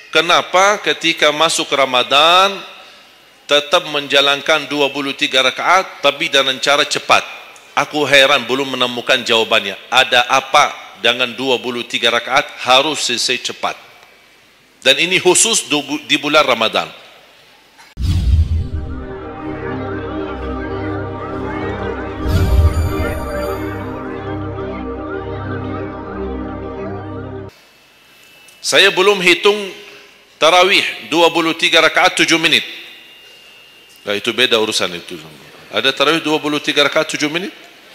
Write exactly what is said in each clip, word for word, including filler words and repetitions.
Kenapa ketika masuk Ramadan tetap menjalankan dua puluh tiga rakaat tapi dengan cara cepat? Aku heran belum menemukan jawabannya. Ada apa dengan dua puluh tiga rakaat harus selesai cepat? Dan ini khusus di bulan Ramadan. Saya belum hitung tarawih dua puluh tiga rakaat tujuh menit. Nah, itu beda urusan itu. Ada tarawih dua puluh tiga rakaat tujuh menit?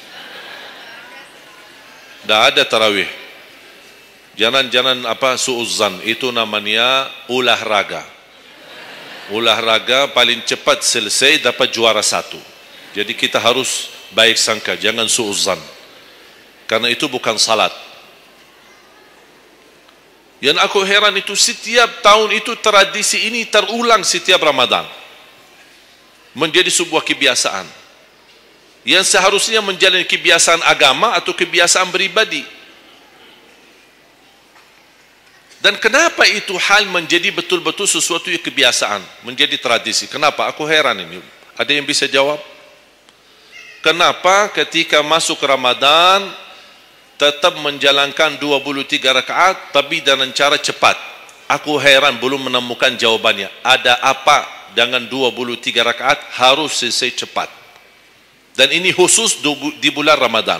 Tidak ada tarawih. Jangan-jangan apa suuzzan, itu namanya ulah raga. Ulah raga paling cepat selesai dapat juara satu. Jadi kita harus baik sangka, jangan suuzzan. Karena itu bukan salat. Yang aku heran itu setiap tahun itu tradisi ini terulang setiap Ramadan. Menjadi sebuah kebiasaan. Yang seharusnya menjalani kebiasaan agama atau kebiasaan beribadi. Dan kenapa itu hal menjadi betul-betul sesuatu yang kebiasaan, menjadi tradisi? Kenapa? Aku heran ini. Ada yang bisa jawab? Kenapa ketika masuk Ramadan tetap menjalankan dua puluh tiga rakaat tapi dengan cara cepat? Aku heran belum menemukan jawabannya. Ada apa dengan dua puluh tiga rakaat harus selesai cepat? Dan ini khusus di bulan Ramadan.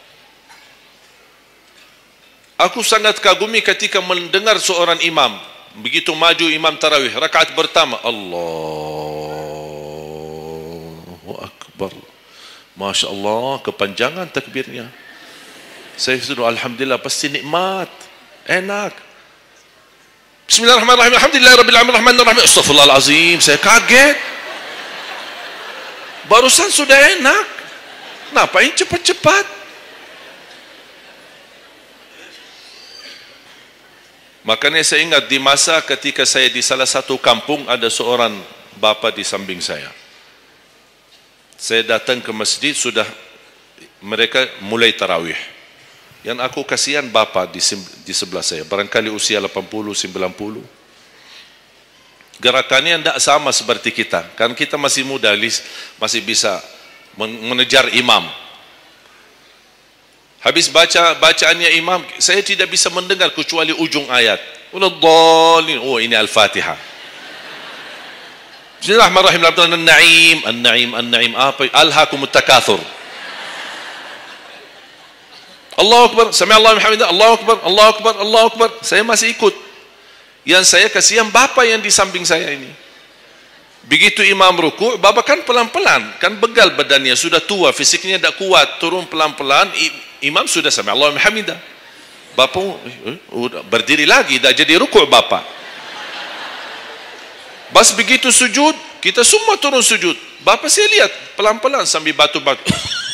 Aku sangat kagumi ketika mendengar seorang imam begitu maju imam tarawih rakaat pertama, Allahu Akbar, Masya Allah, kepanjangan takbirnya. Saya sudah alhamdulillah, pasti nikmat, enak. Bismillahirrahmanirrahim, alhamdulillahirabbil alamin, arrahmanirrahim. Astaghfirullahalazim, saya kaget. Barusan sudah enak. Kenapa ini cepat-cepat? Makanya saya ingat di masa ketika saya di salah satu kampung, ada seorang bapa di samping saya. Saya datang ke masjid, sudah mereka mulai tarawih. Yang aku kasihan bapa di, di sebelah saya, barangkali usia lapan puluh, sembilan puluh. Gerakannya tidak sama seperti kita. Kan kita masih muda, masih bisa mengejar imam. Habis baca bacaannya imam, saya tidak bisa mendengar kecuali ujung ayat. Oh, ini Al-Fatihah. Bismillahirrahmanirrahim. An-Na'im, An-Na'im, An-Na'im. Apa? Alhaakumut takatsur. Allahu Akbar, Sami Allahu liman hamidah, Allahu Akbar, Allahu Akbar, Allahu Akbar. Saya masih ikut. Yang saya kasihan bapa yang di samping saya ini. Begitu imam ruku', bapa kan pelan-pelan, kan begal badannya, sudah tua, fisiknya tidak kuat, turun pelan-pelan. Imam sudah Sami Allahu liman hamidah. Bapa eh, berdiri lagi, dah jadi ruku' bapa. Bas begitu sujud, kita semua turun sujud. Bapa saya lihat pelan-pelan sambil batu-batu.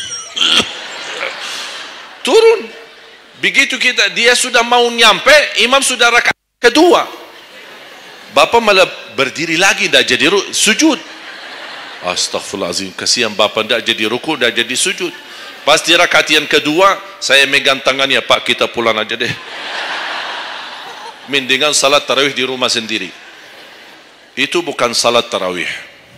Turun. Begitu kita, dia sudah mau nyampe, imam sudah rakaat kedua. Bapa malah berdiri lagi, dah jadi sujud. Astaghfirullahaladzim, kasihan bapa, dah jadi ruku', dah jadi sujud. Pas di rakaat yang kedua, saya megang tangannya, Pak, kita pulang aja deh. Mendingan salat tarawih di rumah sendiri. Itu bukan salat tarawih.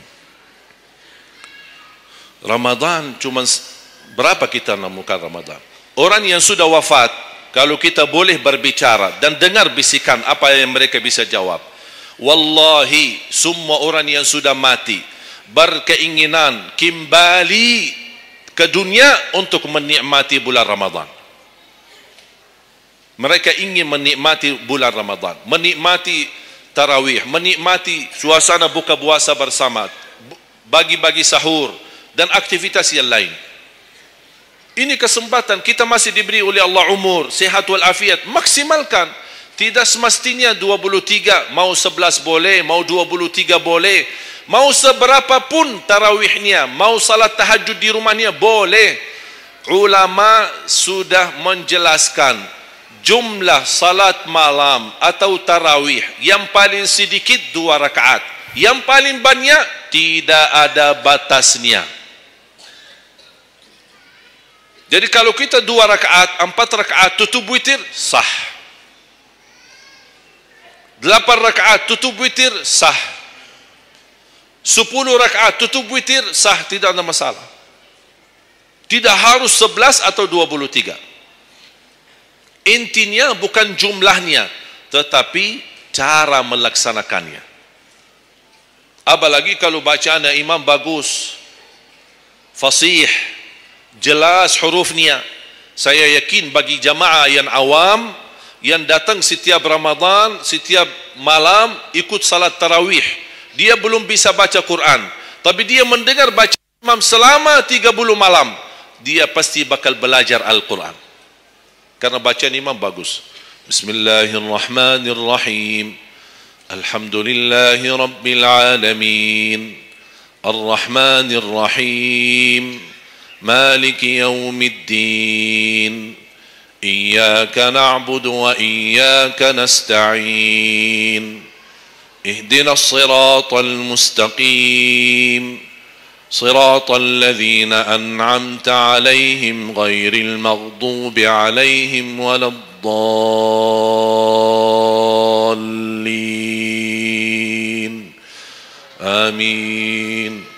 Ramadan cuma berapa kita menemukan Ramadan? Orang yang sudah wafat, kalau kita boleh berbicara dan dengar bisikan, apa yang mereka bisa jawab? Wallahi, semua orang yang sudah mati berkeinginan kembali ke dunia untuk menikmati bulan Ramadan. Mereka ingin menikmati bulan Ramadan, menikmati tarawih, menikmati suasana buka puasa bersama, bagi-bagi sahur dan aktivitas yang lain. Ini kesempatan, kita masih diberi oleh Allah umur, sehat walafiat, maksimalkan. Tidak semestinya dua puluh tiga, mau sebelas boleh, mau dua puluh tiga boleh, mau seberapa pun tarawihnya, mau salat tahajud di rumahnya boleh. Ulama sudah menjelaskan jumlah salat malam atau tarawih yang paling sedikit dua rakaat, yang paling banyak tidak ada batasnya. Jadi kalau kita dua rakaat, empat rakaat tutup witir, sah. delapan rakaat tutup witir, sah. Sepuluh rakaat tutup witir, sah, tidak ada masalah. Tidak harus sebelas atau dua puluh tiga. Intinya bukan jumlahnya, tetapi cara melaksanakannya. Apalagi kalau bacaan imam bagus, fasih, jelas hurufnya. Saya yakin bagi jamaah yang awam, yang datang setiap Ramadan, setiap malam ikut salat tarawih, dia belum bisa baca Quran, tapi dia mendengar baca imam selama tiga puluh malam, dia pasti bakal belajar Al-Quran karena bacaan imam bagus. Bismillahirrahmanirrahim. Alhamdulillahi rabbil alamin. Ar-Rahmanir-Rahim. Maliki yaumiddin. Iyyaka na'budu wa iyyaka nasta'in. Ihdinas siratal mustaqim. Siratal ladzina an'amta 'alaihim ghairil maghdubi 'alaihim waladdallin. Amin.